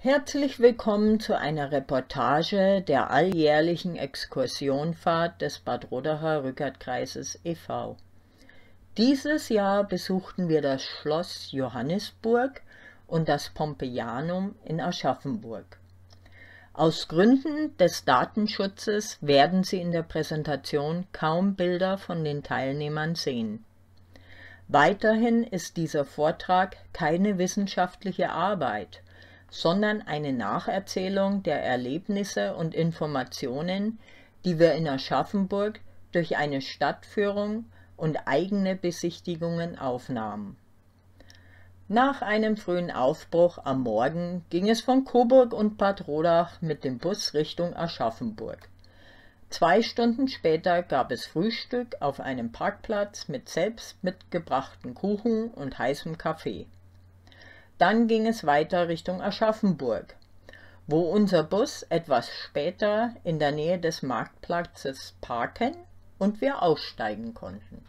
Herzlich willkommen zu einer Reportage der alljährlichen Exkursionfahrt des Bad Rodacher-Rückert-Kreises e.V. Dieses Jahr besuchten wir das Schloss Johannisburg und das Pompeianum in Aschaffenburg. Aus Gründen des Datenschutzes werden Sie in der Präsentation kaum Bilder von den Teilnehmern sehen. Weiterhin ist dieser Vortrag keine wissenschaftliche Arbeit, sondern eine Nacherzählung der Erlebnisse und Informationen, die wir in Aschaffenburg durch eine Stadtführung und eigene Besichtigungen aufnahmen. Nach einem frühen Aufbruch am Morgen ging es von Coburg und Bad Rodach mit dem Bus Richtung Aschaffenburg. 2 Stunden später gab es Frühstück auf einem Parkplatz mit selbst mitgebrachten Kuchen und heißem Kaffee. Dann ging es weiter Richtung Aschaffenburg, wo unser Bus etwas später in der Nähe des Marktplatzes parken und wir aussteigen konnten.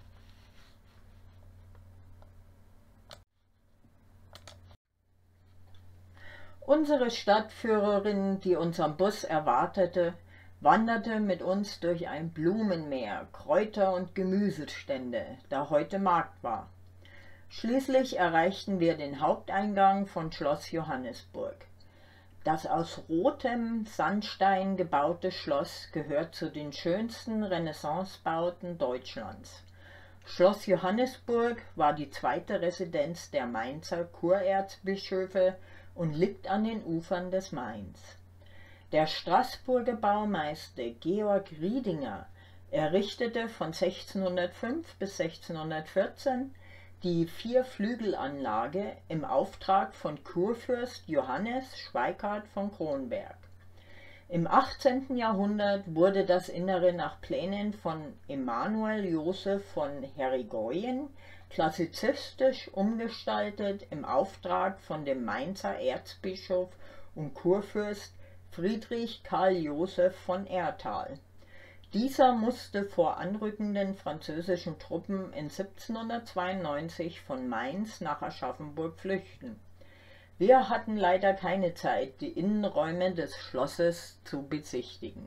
Unsere Stadtführerin, die uns am Bus erwartete, wanderte mit uns durch ein Blumenmeer, Kräuter- und Gemüsestände, da heute Markt war. Schließlich erreichten wir den Haupteingang von Schloss Johannisburg. Das aus rotem Sandstein gebaute Schloss gehört zu den schönsten Renaissancebauten Deutschlands. Schloss Johannisburg war die zweite Residenz der Mainzer Kurerzbischöfe und liegt an den Ufern des Mains. Der Straßburger Baumeister Georg Riedinger errichtete von 1605 bis 1614 die Vierflügelanlage im Auftrag von Kurfürst Johannes Schweikard von Kronberg. Im 18. Jahrhundert wurde das Innere nach Plänen von Emanuel Joseph von Herigoyen klassizistisch umgestaltet im Auftrag von dem Mainzer Erzbischof und Kurfürst Friedrich Karl Joseph von Erthal. Dieser musste vor anrückenden französischen Truppen in 1792 von Mainz nach Aschaffenburg flüchten. Wir hatten leider keine Zeit, die Innenräume des Schlosses zu besichtigen.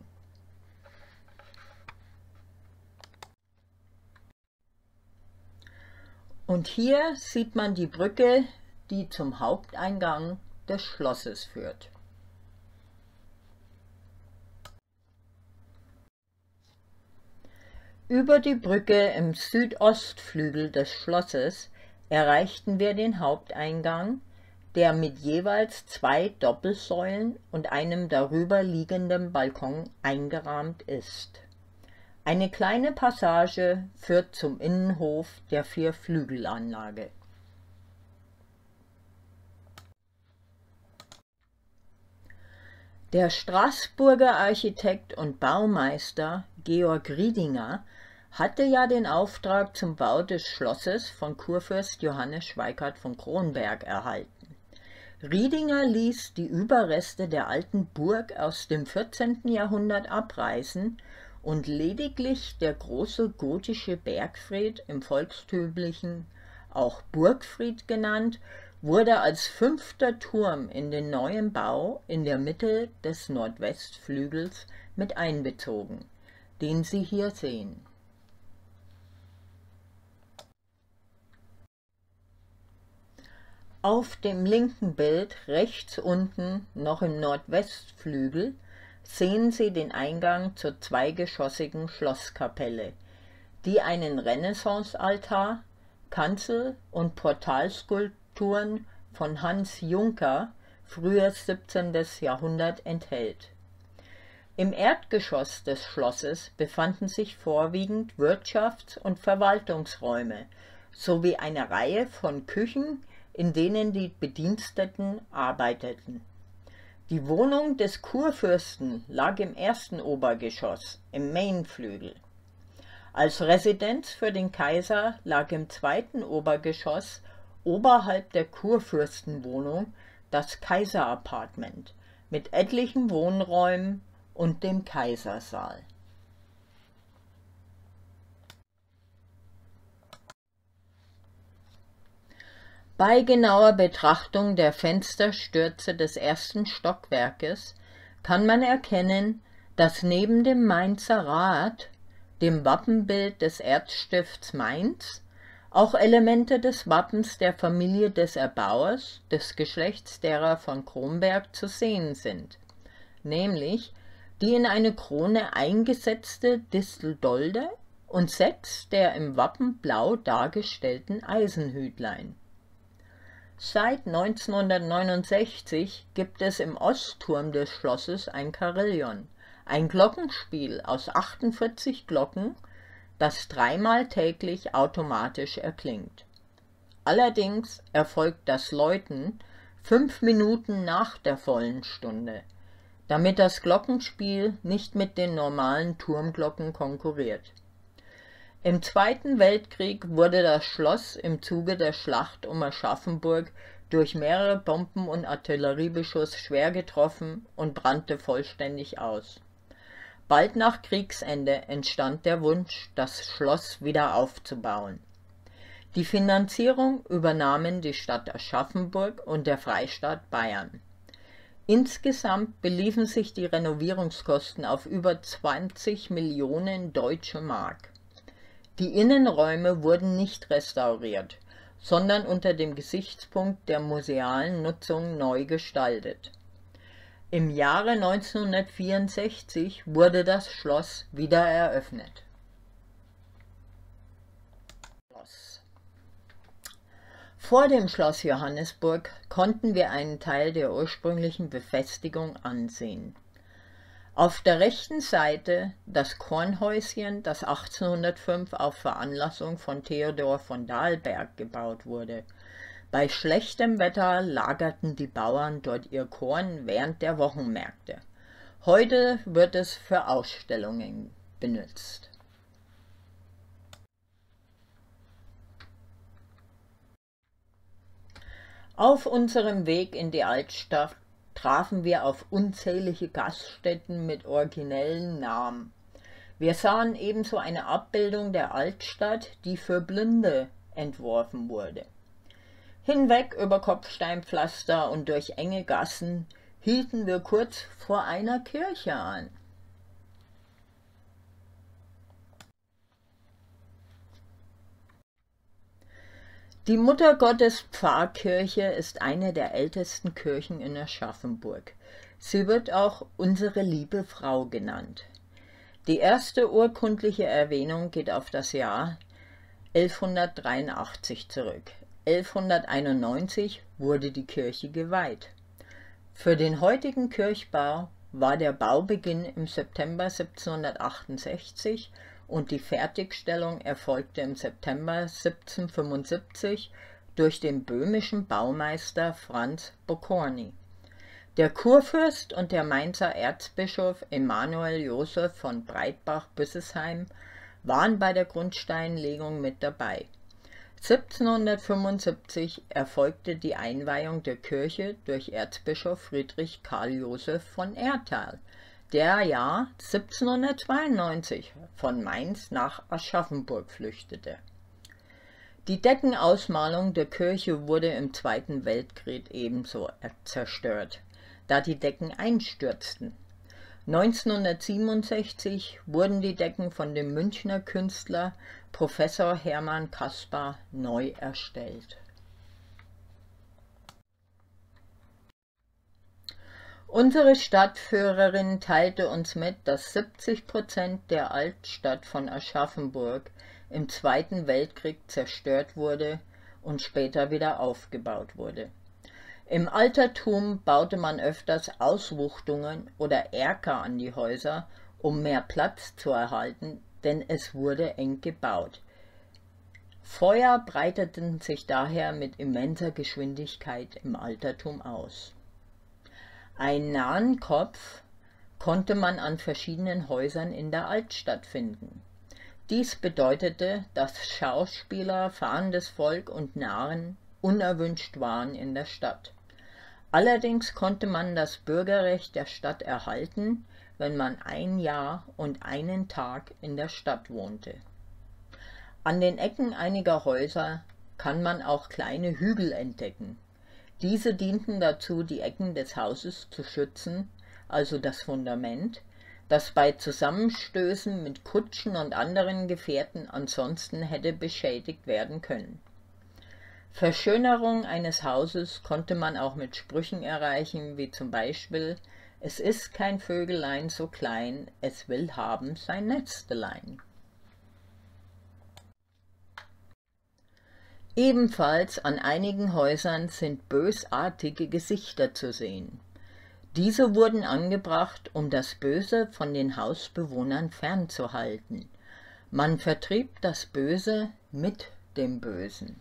Und hier sieht man die Brücke, die zum Haupteingang des Schlosses führt. Über die Brücke im Südostflügel des Schlosses erreichten wir den Haupteingang, der mit jeweils 2 Doppelsäulen und einem darüber liegenden Balkon eingerahmt ist. Eine kleine Passage führt zum Innenhof der Vierflügelanlage. Der Straßburger Architekt und Baumeister Georg Riedinger hatte ja den Auftrag zum Bau des Schlosses von Kurfürst Johannes Schweikard von Kronberg erhalten. Riedinger ließ die Überreste der alten Burg aus dem 14. Jahrhundert abreißen und lediglich der große gotische Bergfried, im Volkstümlichen auch Burgfried genannt, wurde als 5. Turm in den neuen Bau in der Mitte des Nordwestflügels mit einbezogen, den Sie hier sehen. Auf dem linken Bild rechts unten, noch im Nordwestflügel, sehen Sie den Eingang zur zweigeschossigen Schlosskapelle, die einen Renaissancealtar, Kanzel und Portalskulpturen von Hans Juncker, frühes 17. Jahrhundert, enthält. Im Erdgeschoss des Schlosses befanden sich vorwiegend Wirtschafts- und Verwaltungsräume sowie eine Reihe von Küchen, in denen die Bediensteten arbeiteten. Die Wohnung des Kurfürsten lag im 1. Obergeschoss, im Mainflügel. Als Residenz für den Kaiser lag im 2. Obergeschoss oberhalb der Kurfürstenwohnung das Kaiserapartment mit etlichen Wohnräumen und dem Kaisersaal. Bei genauer Betrachtung der Fensterstürze des ersten Stockwerkes kann man erkennen, dass neben dem Mainzer Rad, dem Wappenbild des Erzstifts Mainz, auch Elemente des Wappens der Familie des Erbauers, des Geschlechts derer von Kronberg, zu sehen sind, nämlich die in eine Krone eingesetzte Disteldolde und 6 der im Wappen blau dargestellten Eisenhütlein. Seit 1969 gibt es im Ostturm des Schlosses ein Carillon, ein Glockenspiel aus 48 Glocken, das 3-mal täglich automatisch erklingt. Allerdings erfolgt das Läuten 5 Minuten nach der vollen Stunde, damit das Glockenspiel nicht mit den normalen Turmglocken konkurriert. Im Zweiten Weltkrieg wurde das Schloss im Zuge der Schlacht um Aschaffenburg durch mehrere Bomben- und Artilleriebeschuss schwer getroffen und brannte vollständig aus. Bald nach Kriegsende entstand der Wunsch, das Schloss wieder aufzubauen. Die Finanzierung übernahmen die Stadt Aschaffenburg und der Freistaat Bayern. Insgesamt beliefen sich die Renovierungskosten auf über 20 Millionen Deutsche Mark. Die Innenräume wurden nicht restauriert, sondern unter dem Gesichtspunkt der musealen Nutzung neu gestaltet. Im Jahre 1964 wurde das Schloss wieder eröffnet. Vor dem Schloss Johannisburg konnten wir einen Teil der ursprünglichen Befestigung ansehen. Auf der rechten Seite das Kornhäuschen, das 1805 auf Veranlassung von Theodor von Dalberg gebaut wurde. Bei schlechtem Wetter lagerten die Bauern dort ihr Korn während der Wochenmärkte. Heute wird es für Ausstellungen benutzt. Auf unserem Weg in die Altstadt trafen wir auf unzählige Gaststätten mit originellen Namen. Wir sahen ebenso eine Abbildung der Altstadt, die für Blinde entworfen wurde. Hinweg über Kopfsteinpflaster und durch enge Gassen hielten wir kurz vor einer Kirche an. Die Muttergottes-Pfarrkirche ist eine der ältesten Kirchen in Aschaffenburg. Sie wird auch unsere liebe Frau genannt. Die erste urkundliche Erwähnung geht auf das Jahr 1183 zurück. 1191 wurde die Kirche geweiht. Für den heutigen Kirchbau war der Baubeginn im September 1768 und die Fertigstellung erfolgte im September 1775 durch den böhmischen Baumeister Franz Bocorni. Der Kurfürst und der Mainzer Erzbischof Emanuel Joseph von Breitbach-Büssesheim waren bei der Grundsteinlegung mit dabei. 1775 erfolgte die Einweihung der Kirche durch Erzbischof Friedrich Karl Joseph von Erthal, der Jahr 1792 von Mainz nach Aschaffenburg flüchtete. Die Deckenausmalung der Kirche wurde im Zweiten Weltkrieg ebenso zerstört, da die Decken einstürzten. 1967 wurden die Decken von dem Münchner Künstler Professor Hermann Caspar neu erstellt. Unsere Stadtführerin teilte uns mit, dass 70% der Altstadt von Aschaffenburg im Zweiten Weltkrieg zerstört wurde und später wieder aufgebaut wurde. Im Altertum baute man öfters Auswuchtungen oder Erker an die Häuser, um mehr Platz zu erhalten, denn es wurde eng gebaut. Feuer breiteten sich daher mit immenser Geschwindigkeit im Altertum aus. Einen Narrenkopf konnte man an verschiedenen Häusern in der Altstadt finden. Dies bedeutete, dass Schauspieler, fahrendes Volk und Narren unerwünscht waren in der Stadt. Allerdings konnte man das Bürgerrecht der Stadt erhalten, wenn man 1 Jahr und 1 Tag in der Stadt wohnte. An den Ecken einiger Häuser kann man auch kleine Hügel entdecken. Diese dienten dazu, die Ecken des Hauses zu schützen, also das Fundament, das bei Zusammenstößen mit Kutschen und anderen Gefährten ansonsten hätte beschädigt werden können. Verschönerung eines Hauses konnte man auch mit Sprüchen erreichen, wie zum Beispiel: Es ist kein Vögelein so klein, es will haben sein Nestelein. Ebenfalls an einigen Häusern sind bösartige Gesichter zu sehen. Diese wurden angebracht, um das Böse von den Hausbewohnern fernzuhalten. Man vertrieb das Böse mit dem Bösen.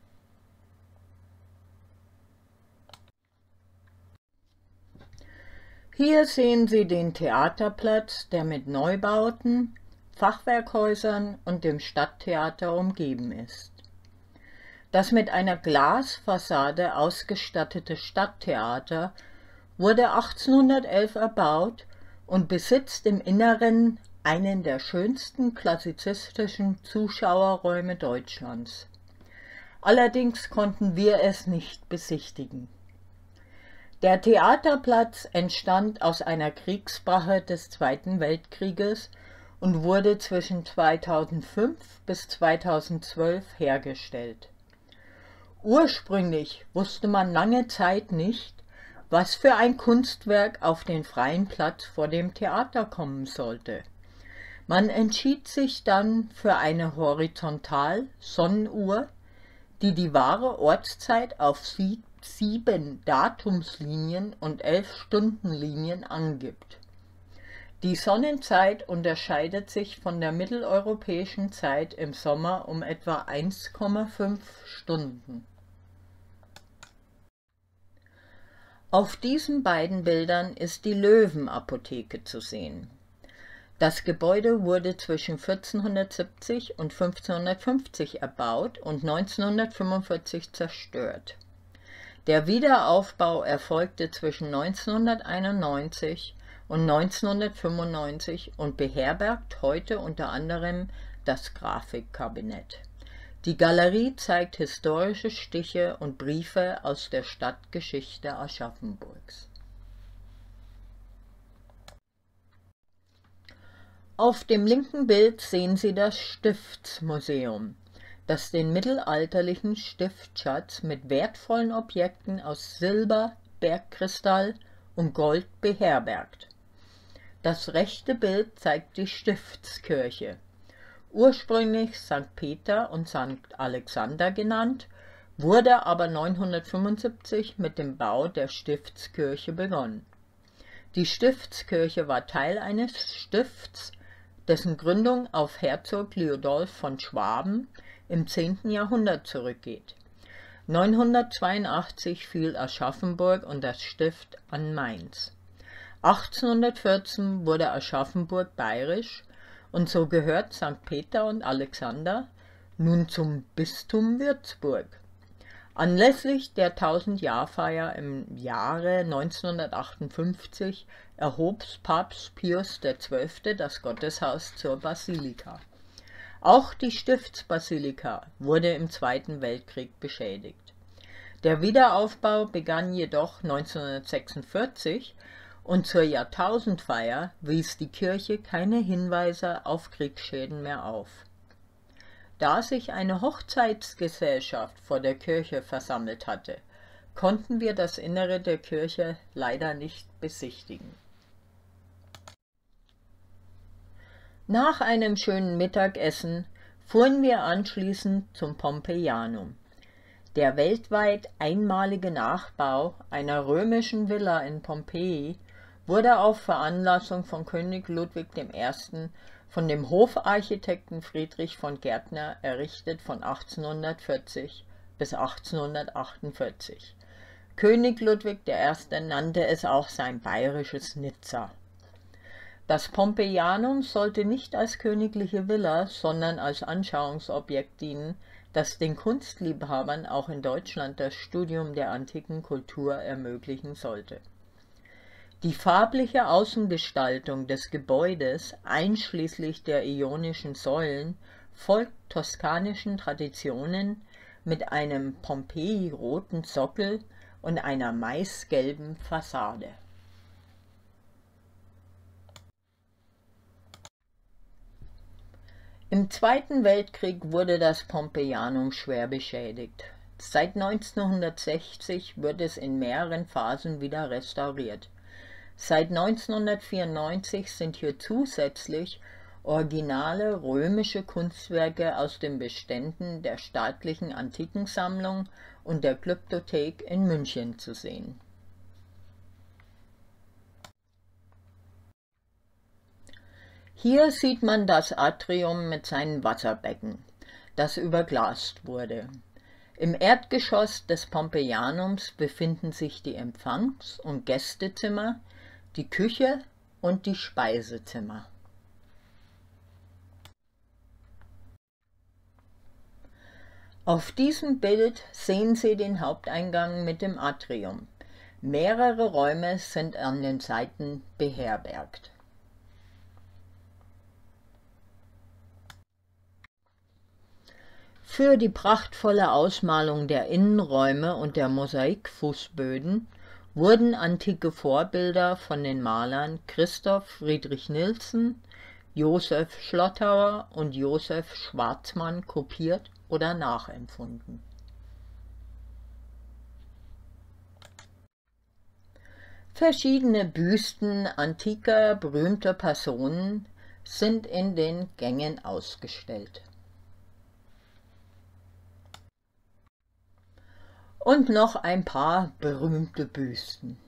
Hier sehen Sie den Theaterplatz, der mit Neubauten, Fachwerkhäusern und dem Stadttheater umgeben ist. Das mit einer Glasfassade ausgestattete Stadttheater wurde 1811 erbaut und besitzt im Inneren einen der schönsten klassizistischen Zuschauerräume Deutschlands. Allerdings konnten wir es nicht besichtigen. Der Theaterplatz entstand aus einer Kriegsbrache des Zweiten Weltkrieges und wurde zwischen 2005 bis 2012 hergestellt. Ursprünglich wusste man lange Zeit nicht, was für ein Kunstwerk auf den freien Platz vor dem Theater kommen sollte. Man entschied sich dann für eine Horizontal-Sonnenuhr, die die wahre Ortszeit auf 7 Datumslinien und 11 Stundenlinien angibt. Die Sonnenzeit unterscheidet sich von der mitteleuropäischen Zeit im Sommer um etwa 1,5 Stunden. Auf diesen beiden Bildern ist die Löwenapotheke zu sehen. Das Gebäude wurde zwischen 1470 und 1550 erbaut und 1945 zerstört. Der Wiederaufbau erfolgte zwischen 1991 und 1995 und beherbergt heute unter anderem das Grafikkabinett. Die Galerie zeigt historische Stiche und Briefe aus der Stadtgeschichte Aschaffenburgs. Auf dem linken Bild sehen Sie das Stiftsmuseum, das den mittelalterlichen Stiftschatz mit wertvollen Objekten aus Silber, Bergkristall und Gold beherbergt. Das rechte Bild zeigt die Stiftskirche, ursprünglich St. Peter und St. Alexander genannt, wurde aber 975 mit dem Bau der Stiftskirche begonnen. Die Stiftskirche war Teil eines Stifts, dessen Gründung auf Herzog Liudolf von Schwaben im 10. Jahrhundert zurückgeht. 982 fiel Aschaffenburg und das Stift an Mainz. 1814 wurde Aschaffenburg bayerisch und so gehört St. Peter und Alexander nun zum Bistum Würzburg. Anlässlich der 1000-Jahr-Feier im Jahre 1958 erhob Papst Pius XII. Das Gotteshaus zur Basilika. Auch die Stiftsbasilika wurde im Zweiten Weltkrieg beschädigt. Der Wiederaufbau begann jedoch 1946 und zur Jahrtausendfeier wies die Kirche keine Hinweise auf Kriegsschäden mehr auf. Da sich eine Hochzeitsgesellschaft vor der Kirche versammelt hatte, konnten wir das Innere der Kirche leider nicht besichtigen. Nach einem schönen Mittagessen fuhren wir anschließend zum Pompeianum. Der weltweit einmalige Nachbau einer römischen Villa in Pompeji wurde auf Veranlassung von König Ludwig I. von dem Hofarchitekten Friedrich von Gärtner errichtet von 1840 bis 1848. König Ludwig I. nannte es auch sein bayerisches Nizza. Das Pompeianum sollte nicht als königliche Villa, sondern als Anschauungsobjekt dienen, das den Kunstliebhabern auch in Deutschland das Studium der antiken Kultur ermöglichen sollte. Die farbliche Außengestaltung des Gebäudes, einschließlich der ionischen Säulen, folgt toskanischen Traditionen mit einem Pompeji-roten Sockel und einer maisgelben Fassade. Im Zweiten Weltkrieg wurde das Pompeianum schwer beschädigt. Seit 1960 wird es in mehreren Phasen wieder restauriert. Seit 1994 sind hier zusätzlich originale römische Kunstwerke aus den Beständen der Staatlichen Antikensammlung und der Glyptothek in München zu sehen. Hier sieht man das Atrium mit seinen Wasserbecken, das überglast wurde. Im Erdgeschoss des Pompeianums befinden sich die Empfangs- und Gästezimmer, die Küche und die Speisezimmer. Auf diesem Bild sehen Sie den Haupteingang mit dem Atrium. Mehrere Räume sind an den Seiten beherbergt. Für die prachtvolle Ausmalung der Innenräume und der Mosaikfußböden wurden antike Vorbilder von den Malern Christoph Friedrich Nilsson, Josef Schlotauer und Josef Schwarzmann kopiert oder nachempfunden. Verschiedene Büsten antiker, berühmter Personen sind in den Gängen ausgestellt. Und noch ein paar berühmte Büsten.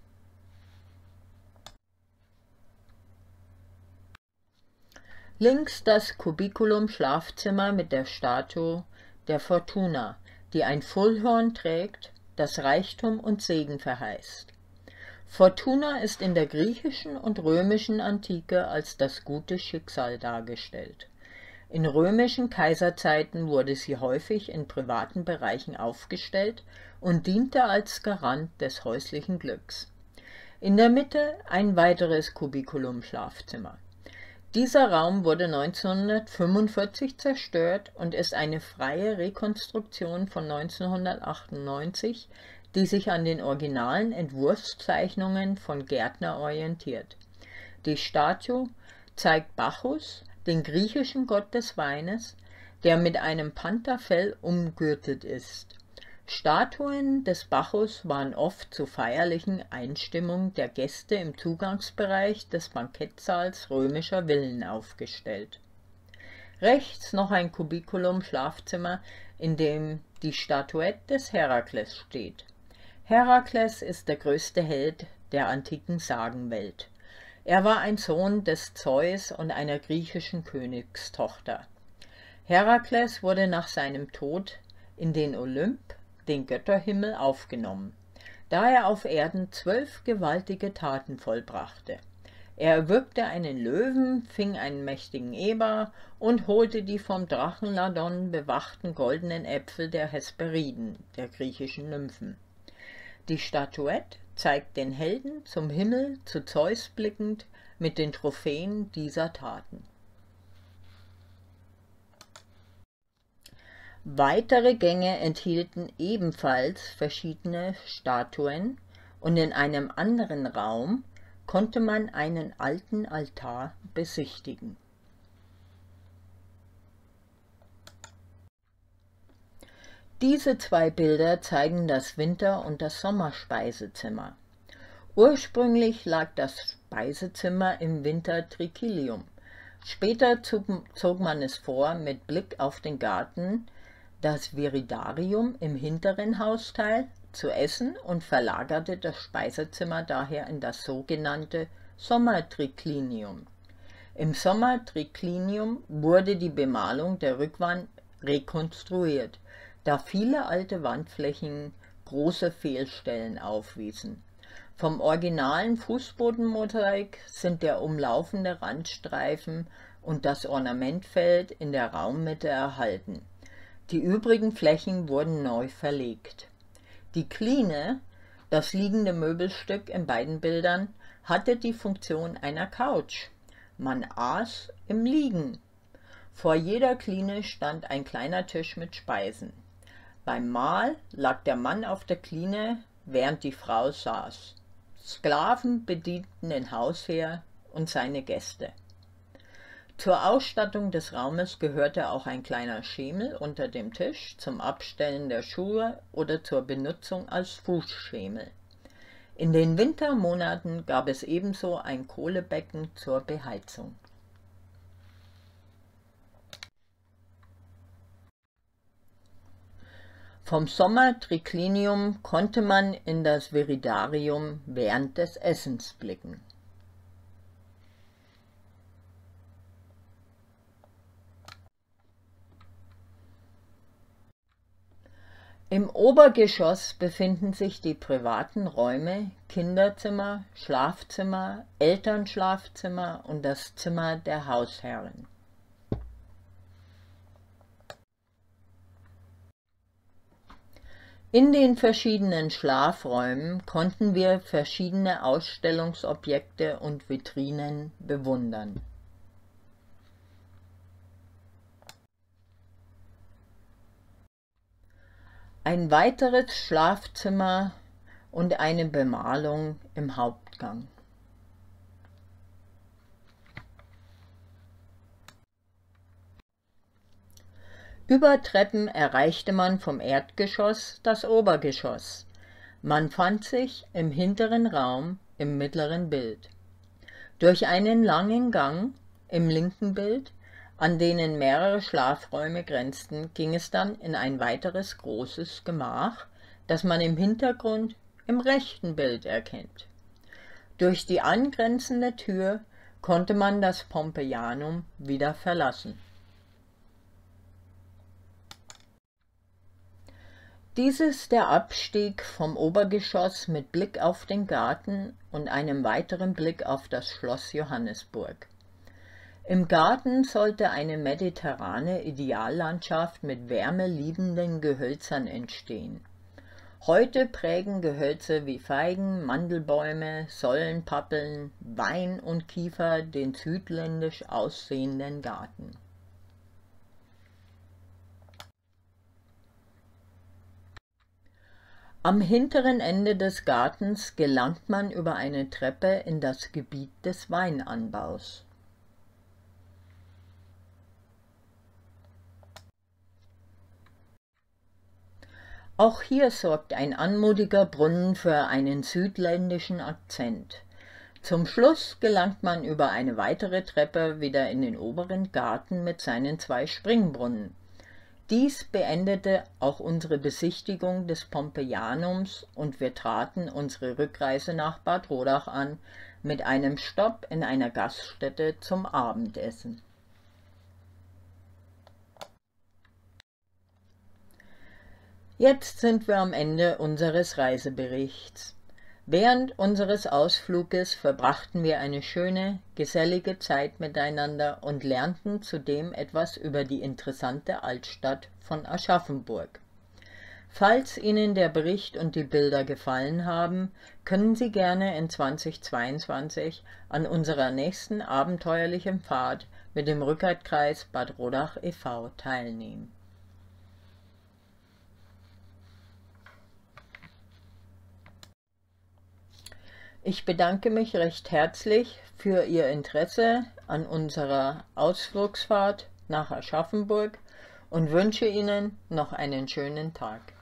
Links das Kubikulum-Schlafzimmer mit der Statue der Fortuna, die ein Füllhorn trägt, das Reichtum und Segen verheißt. Fortuna ist in der griechischen und römischen Antike als das gute Schicksal dargestellt. In römischen Kaiserzeiten wurde sie häufig in privaten Bereichen aufgestellt und diente als Garant des häuslichen Glücks. In der Mitte ein weiteres Kubikulum-Schlafzimmer. Dieser Raum wurde 1945 zerstört und ist eine freie Rekonstruktion von 1998, die sich an den originalen Entwurfszeichnungen von Gärtner orientiert. Die Statue zeigt Bacchus, den griechischen Gott des Weines, der mit einem Pantherfell umgürtet ist. Statuen des Bacchus waren oft zur feierlichen Einstimmung der Gäste im Zugangsbereich des Bankettsaals römischer Villen aufgestellt. Rechts noch ein Kubikulum-Schlafzimmer, in dem die Statuette des Herakles steht. Herakles ist der größte Held der antiken Sagenwelt. Er war ein Sohn des Zeus und einer griechischen Königstochter. Herakles wurde nach seinem Tod in den Olymp, den Götterhimmel, aufgenommen, da er auf Erden 12 gewaltige Taten vollbrachte. Er erwürgte einen Löwen, fing einen mächtigen Eber und holte die vom Drachen Ladon bewachten goldenen Äpfel der Hesperiden, der griechischen Nymphen. Die Statuette zeigt den Helden zum Himmel zu Zeus blickend mit den Trophäen dieser Taten. Weitere Gänge enthielten ebenfalls verschiedene Statuen und in einem anderen Raum konnte man einen alten Altar besichtigen. Diese zwei Bilder zeigen das Winter- und das Sommerspeisezimmer. Ursprünglich lag das Speisezimmer im Winter Triclinium. Später zog man es vor, mit Blick auf den Garten das Viridarium im hinteren Hausteil zu essen und verlagerte das Speisezimmer daher in das sogenannte Sommertriclinium. Im Sommertriclinium wurde die Bemalung der Rückwand rekonstruiert, da viele alte Wandflächen große Fehlstellen aufwiesen. Vom originalen Fußbodenmosaik sind der umlaufende Randstreifen und das Ornamentfeld in der Raummitte erhalten. Die übrigen Flächen wurden neu verlegt. Die Kline, das liegende Möbelstück in beiden Bildern, hatte die Funktion einer Couch. Man aß im Liegen. Vor jeder Kline stand ein kleiner Tisch mit Speisen. Beim Mahl lag der Mann auf der Kline, während die Frau saß. Sklaven bedienten den Hausherr und seine Gäste. Zur Ausstattung des Raumes gehörte auch ein kleiner Schemel unter dem Tisch zum Abstellen der Schuhe oder zur Benutzung als Fußschemel. In den Wintermonaten gab es ebenso ein Kohlebecken zur Beheizung. Vom Sommertriclinium konnte man in das Viridarium während des Essens blicken. Im Obergeschoss befinden sich die privaten Räume, Kinderzimmer, Schlafzimmer, Elternschlafzimmer und das Zimmer der Hausherrin. In den verschiedenen Schlafräumen konnten wir verschiedene Ausstellungsobjekte und Vitrinen bewundern. Ein weiteres Schlafzimmer und eine Bemalung im Hauptgang. Über Treppen erreichte man vom Erdgeschoss das Obergeschoss. Man fand sich im hinteren Raum im mittleren Bild. Durch einen langen Gang im linken Bild, an denen mehrere Schlafräume grenzten, ging es dann in ein weiteres großes Gemach, das man im Hintergrund im rechten Bild erkennt. Durch die angrenzende Tür konnte man das Pompeianum wieder verlassen. Dies ist der Abstieg vom Obergeschoss mit Blick auf den Garten und einem weiteren Blick auf das Schloss Johannisburg. Im Garten sollte eine mediterrane Ideallandschaft mit wärmeliebenden Gehölzern entstehen. Heute prägen Gehölze wie Feigen, Mandelbäume, Sollenpappeln, Wein und Kiefer den südländisch aussehenden Garten. Am hinteren Ende des Gartens gelangt man über eine Treppe in das Gebiet des Weinanbaus. Auch hier sorgt ein anmutiger Brunnen für einen südländischen Akzent. Zum Schluss gelangt man über eine weitere Treppe wieder in den oberen Garten mit seinen 2 Springbrunnen. Dies beendete auch unsere Besichtigung des Pompeianums und wir traten unsere Rückreise nach Bad Rodach an mit einem Stopp in einer Gaststätte zum Abendessen. Jetzt sind wir am Ende unseres Reiseberichts. Während unseres Ausfluges verbrachten wir eine schöne, gesellige Zeit miteinander und lernten zudem etwas über die interessante Altstadt von Aschaffenburg. Falls Ihnen der Bericht und die Bilder gefallen haben, können Sie gerne in 2022 an unserer nächsten abenteuerlichen Fahrt mit dem Rückertkreis Bad Rodach e.V. teilnehmen. Ich bedanke mich recht herzlich für Ihr Interesse an unserer Ausflugsfahrt nach Aschaffenburg und wünsche Ihnen noch einen schönen Tag.